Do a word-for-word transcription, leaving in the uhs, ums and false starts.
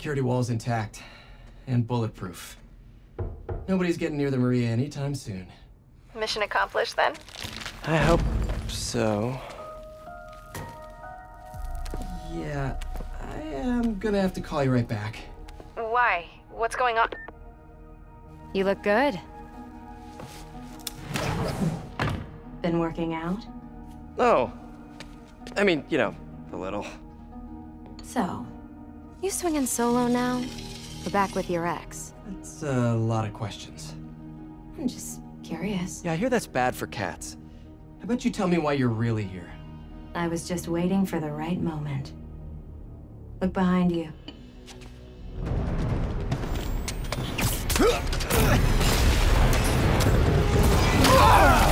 security wall's intact and bulletproof. Nobody's getting near the Maria anytime soon. Mission accomplished, then? I hope so. Yeah, I am gonna have to call you right back. Why? What's going on? You look good. Been working out? Oh. I mean, you know, a little. So, you swinging solo now? Or back with your ex? That's a lot of questions. I'm just curious. Yeah, I hear that's bad for cats. How about you tell me why you're really here? I was just waiting for the right moment. Look behind you. Ah!